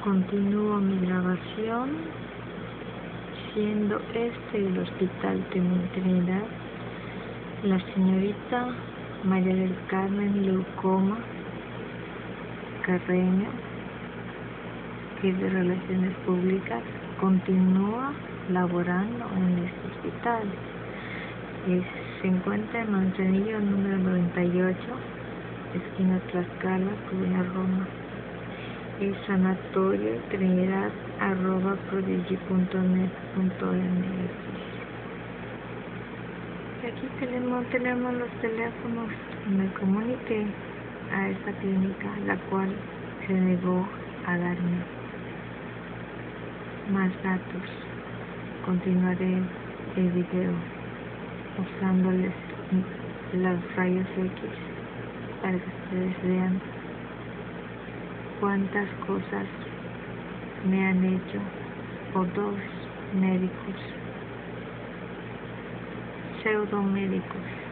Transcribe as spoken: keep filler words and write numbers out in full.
Continúo mi grabación, siendo este el Hospital Trinidad. La señorita María del Carmen Leucoma Carreño, que es de Relaciones Públicas, continúa laborando en este hospital. Es, se encuentra en Manzanillo número noventa y ocho, esquina Tlaxcala, Colonia Roma. Es sanatorio trinidad arroba prodigy punto net punto m x. Y aquí tenemos, tenemos los teléfonos. Me comuniqué a esta clínica, la cual se negó a darme más datos. Continuaré el video mostrándoles los rayos X para que ustedes vean cuántas cosas me han hecho por dos médicos, pseudomédicos.